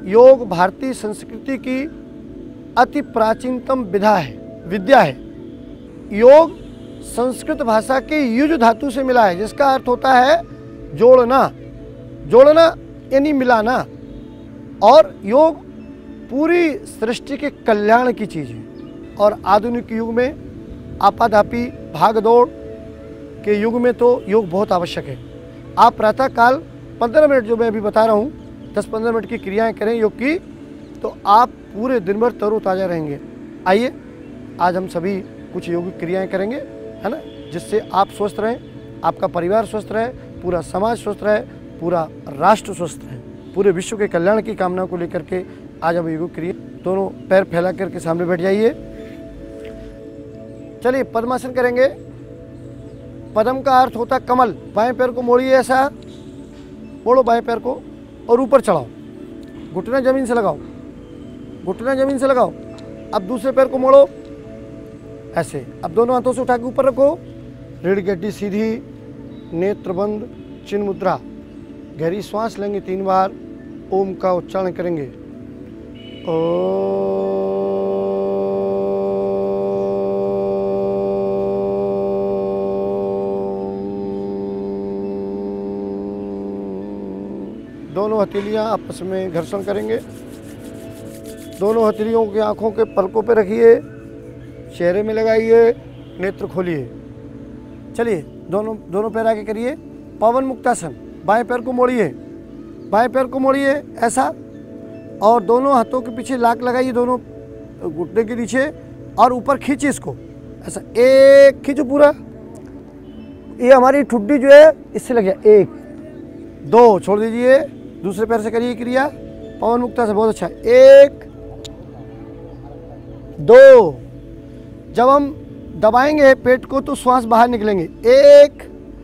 योग भारतीय संस्कृति की अति प्राचीनतम विद्या है। योग संस्कृत भाषा के युज धातु से मिला है, जिसका अर्थ होता है जोड़ना। जोड़ना यानी मिलाना। और योग पूरी सृष्टि के कल्याण की चीज़ है। और आधुनिक युग में आपाधापी भाग दौड़ के युग में तो योग बहुत आवश्यक है। आप प्रातः काल 15 मिनट, जो मैं अभी बता रहा हूँ, 10-15 मिनट की क्रियाएं करें योग की, तो आप पूरे दिन भर तरोताज़ा रहेंगे। आइए आज हम सभी कुछ योगिक क्रियाएं करेंगे, है ना, जिससे आप स्वस्थ रहें, आपका परिवार स्वस्थ रहे, पूरा समाज स्वस्थ रहे, पूरा राष्ट्र स्वस्थ रहे। पूरे विश्व के कल्याण की कामना को लेकर के आज हम योगिक क्रिया। दोनों पैर फैला करके सामने बैठ जाइए। चलिए पद्मासन करेंगे। पद्म का अर्थ होता है कमल। बाएं पैर को मोड़िए, ऐसा मोड़ो बाएं पैर को और ऊपर चढ़ाओ। घुटना जमीन से लगाओ, घुटना जमीन से लगाओ। अब दूसरे पैर को मोड़ो ऐसे। अब दोनों हाथों से उठा के ऊपर रखो। रीढ़ की हड्डी सीधी, नेत्र बंद, चिन्ह मुद्रा। गहरी श्वास लेंगे 3 बार। ओम का उच्चारण करेंगे। दोनों हथेलियां आपस में घर्षण करेंगे। दोनों हथेलियों की आंखों के पलकों पे रखिए, चेहरे में लगाइए, नेत्र खोलिए। चलिए दोनों पैर आगे करिए। पवन मुक्तासन। बाएं पैर को मोड़िए, बाएं पैर को मोड़िए ऐसा, और दोनों हाथों के पीछे लाक लगाइए, दोनों घुटने के नीचे, और ऊपर खींचिए इसको ऐसा। एक खींचो पूरा। ये हमारी ठुड्डी जो है इससे लग गया। 1 2 छोड़ दीजिए। दूसरे पैर से करिए क्रिया पवन मुक्तासन। बहुत अच्छा। 1 2। जब हम दबाएंगे पेट को तो श्वास बाहर निकलेंगे। 1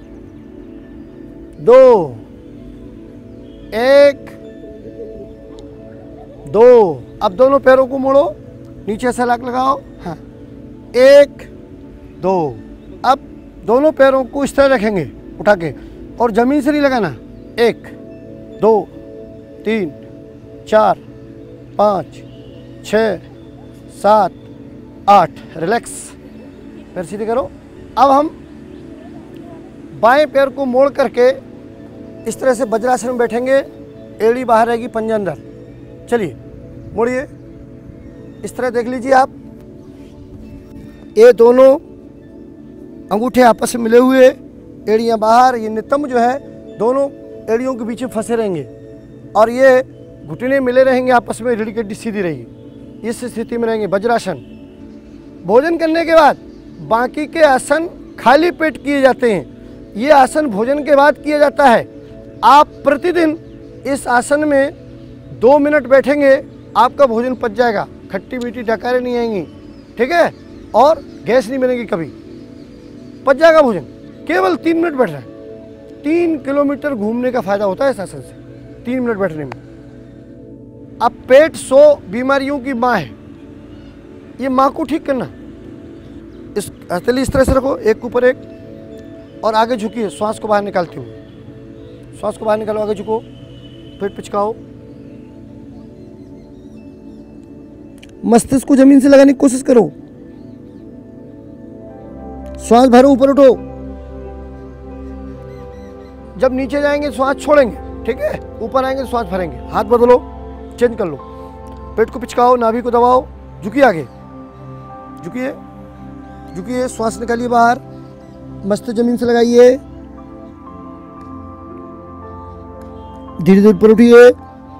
2 1 2। अब दोनों पैरों को मोड़ो, नीचे से लाक लगाओ। हाँ 1 2। अब दोनों पैरों को इस तरह रखेंगे उठा के, और जमीन से नहीं लगाना। 1 2 3 4 5 6 7 8। रिलैक्स, पैर सीधे करो। अब हम बाएं पैर को मोड़ करके इस तरह से वज्रासन में बैठेंगे। एड़ी बाहर रहेगी, पंजा अंदर। चलिए मोड़िए इस तरह, देख लीजिए आप। ये दोनों अंगूठे आपस में मिले हुए, एड़ियाँ बाहर। ये नितंब जो है दोनों एड़ियों के बीच में फंसे रहेंगे, और ये घुटने मिले रहेंगे आपस में। रीढ़ की हड्डी सीधी रहेगी, इस स्थिति में रहेंगे। वज्रासन। भोजन करने के बाद बाकी के आसन खाली पेट किए जाते हैं। ये आसन भोजन के बाद किया जाता है। आप प्रतिदिन इस आसन में 2 मिनट बैठेंगे, आपका भोजन पच जाएगा। खट्टी मीठी डकारें नहीं आएंगी, ठीक है, और गैस नहीं बनेगी कभी, पच जाएगा भोजन। केवल 3 मिनट बैठ रहा है। 3 किलोमीटर घूमने का फायदा होता है इस आसन से, 3 मिनट बैठने में। अब पेट 100 बीमारियों की माँ है, ये माँ को ठीक करना। इस हथेली इस तरह से रखो, एक ऊपर एक, और आगे झुकिए। श्वास को बाहर निकालते हुए, श्वास को बाहर निकालो, आगे झुको, पेट पिचकाओ। मस्तिष्क को जमीन से लगाने की कोशिश करो। श्वास भरो, ऊपर उठो। जब नीचे जाएंगे श्वास छोड़ेंगे, ठीक है। ऊपर आएंगे श्वास भरेंगे। हाथ बदलो, चेंज कर लो। पेट को पिचकाओ, नाभि को दबाओ, झुकिए आगे, झुकिए झुकिए। श्वास निकालिए बाहर, मस्तिष्क जमीन से लगाइए। धीरे धीरे ऊपर उठिए।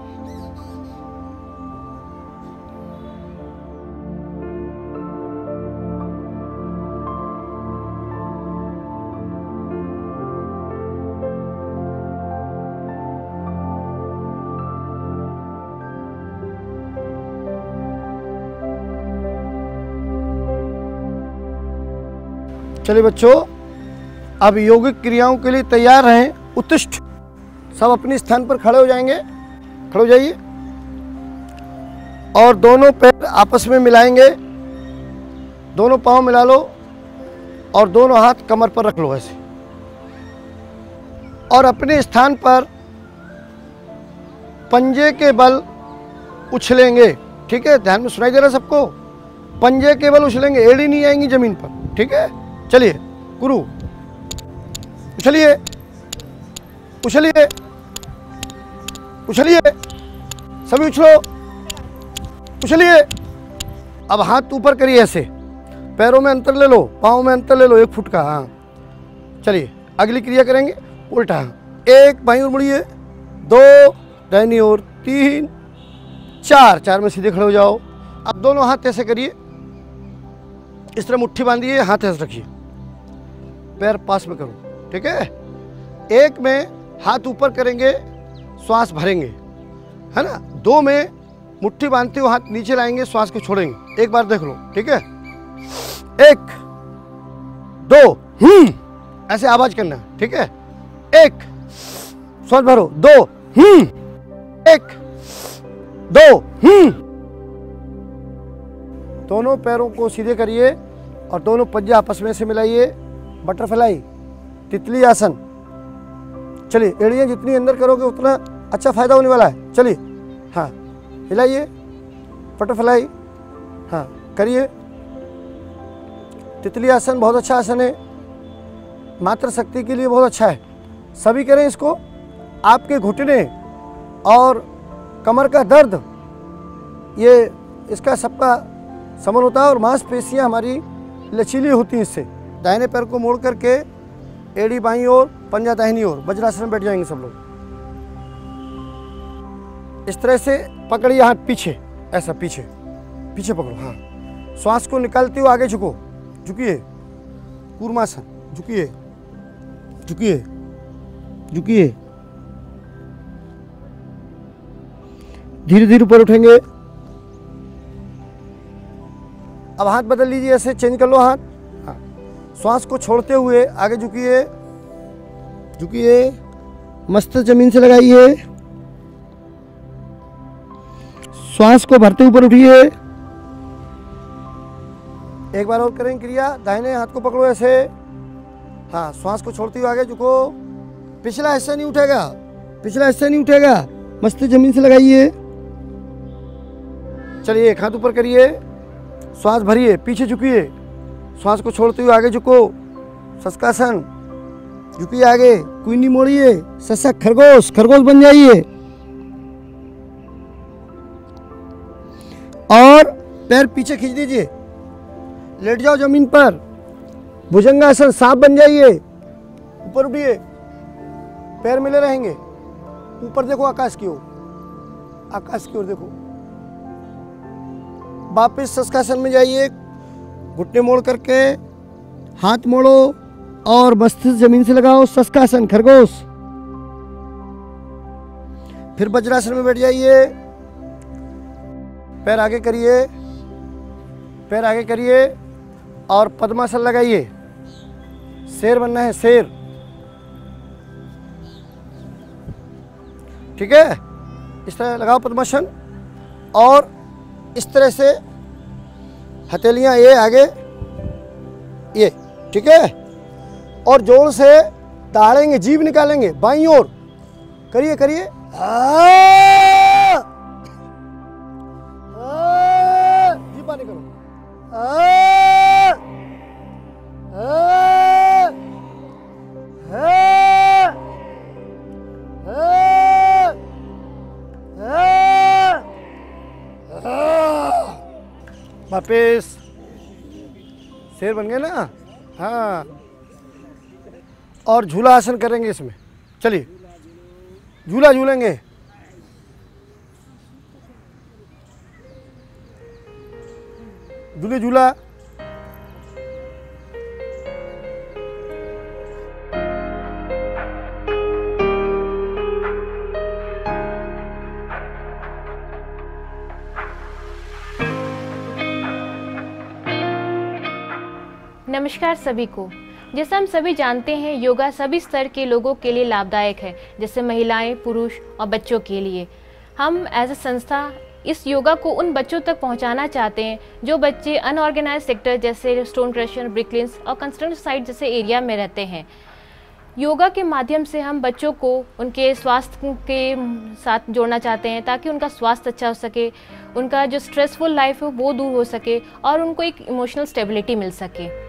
चलिए बच्चों, अब योगिक क्रियाओं के लिए तैयार रहें। उत्तिष्ठ। सब अपने स्थान पर खड़े हो जाएंगे। खड़े हो जाइए, और दोनों पैर आपस में मिलाएंगे। दोनों पांव मिला लो, और दोनों हाथ कमर पर रख लो ऐसे, और अपने स्थान पर पंजे के बल उछलेंगे, ठीक है, ध्यान में सुनाई दे रहा है सबको। पंजे केवल उछलेंगे, एड़ी नहीं आएंगी जमीन पर, ठीक है। चलिए गुरु, उछलिए उछलिए उछलिए, सभी उछलो, उछलिए। अब हाथ ऊपर करिए ऐसे, पैरों में अंतर ले लो, पाँव में अंतर ले लो 1 फुट का। हाँ चलिए अगली क्रिया करेंगे, उल्टा। 1 बाईं ओर मुड़िए, 2 दाहिनी ओर, 3 4, 4 में सीधे खड़े हो जाओ। अब दोनों हाथ ऐसे करिए, इस तरह मुट्ठी बांधिए, हाथ ऐसे रखिए, पैर पास में करो, ठीक है। 1 में हाथ ऊपर करेंगे, श्वास भरेंगे, है ना। 2 में मुट्ठी बांधते हुए हाथ नीचे लाएंगे, श्वास को छोड़ेंगे। एक बार देख लो, ठीक है। 1 2 ऐसे आवाज करना, ठीक है। 1 श्वास भरो, 2 1 2 दोनों पैरों को सीधे करिए और दोनों पंजे आपस में से मिलाइए, बटरफ्लाई, तितली आसन। चलिए एड़ियाँ जितनी अंदर करोगे उतना अच्छा फायदा होने वाला है। चलिए हाँ हिलाइए, बटरफ्लाई, हाँ करिए। तितली आसन बहुत अच्छा आसन है, मात्र शक्ति के लिए बहुत अच्छा है, सभी करें इसको। आपके घुटने और कमर का दर्द, ये इसका सबका समन होता है और मांसपेशियां हमारी लचीली होती हैं इससे। दाहिने पैर को मोड़ करके एड़ी बाईं ओर, पंजा दाहिनी ओर, वज्रासन में बैठ जाएंगे सब लोग। इस तरह से पकड़िए हाथ पीछे, ऐसा पीछे पीछे पकड़ो। हाँ श्वास को निकालते हुए आगे झुको, झुकिए, कूर्मासन, झुकिए झुकिए झुकिए, धीरे धीरे ऊपर उठेंगे। अब हाथ बदल लीजिए, ऐसे चेंज कर लो हाथ। हाँ श्वास को छोड़ते हुए आगे झुकिए, झुकिए, मस्तक जमीन से लगाइए, श्वास को भरते ऊपर उठिए। एक बार और करें क्रिया, दाहिने हाथ को पकड़ो ऐसे, हाँ श्वास को छोड़ते हुए आगे झुको। पिछला हिस्सा नहीं उठेगा, पिछला हिस्सा नहीं उठेगा, मस्तक जमीन से लगाइए। चलिए एक हाथ ऊपर करिए, श्वास भरिए, पीछे झुकिए, श्वास को छोड़ते हुए आगे झुको, शशकासन, झुकिए आगे, कुंडी मोड़िए, शशक, खरगोश, खरगोश बन जाइए। और पैर पीछे खींच दीजिए, लेट जाओ जमीन पर, भुजंगासन, सांप बन जाइए। ऊपर उठिए, पैर मिले रहेंगे, ऊपर देखो आकाश की ओर, आकाश की ओर देखो। वापिस शशकासन में जाइए, घुटने मोड़ करके हाथ मोड़ो और मस्तिष्क जमीन से लगाओ, शशकासन, खरगोश। फिर वज्रासन में बैठ जाइए, पैर आगे करिए, पैर आगे करिए और पद्मासन लगाइए। शेर बनना है, शेर, ठीक है। इस तरह लगाओ पद्मासन और इस तरह से हथेलियां ये आगे, ये, ठीक है। और जोर से दाड़ेंगे, जीभ निकालेंगे बाईं ओर, करिए करिए। जीभ बाहर निकालो, वापिस, शेर बन गए ना। हाँ और झूला आसन करेंगे इसमें। चलिए झूला झूलेंगे, झूले झूला। नमस्कार सभी को। जैसा हम सभी जानते हैं, योगा सभी स्तर के लोगों के लिए लाभदायक है, जैसे महिलाएं, पुरुष और बच्चों के लिए। हम एज ए संस्था इस योगा को उन बच्चों तक पहुंचाना चाहते हैं जो बच्चे अनऑर्गेनाइज सेक्टर जैसे स्टोन क्रशर, ब्रिकलिन्स और कंस्ट्रक्शन साइट जैसे एरिया में रहते हैं। योगा के माध्यम से हम बच्चों को उनके स्वास्थ्य के साथ जोड़ना चाहते हैं ताकि उनका स्वास्थ्य अच्छा हो सके, उनका जो स्ट्रेसफुल लाइफ है वो दूर हो सके और उनको एक इमोशनल स्टेबिलिटी मिल सके।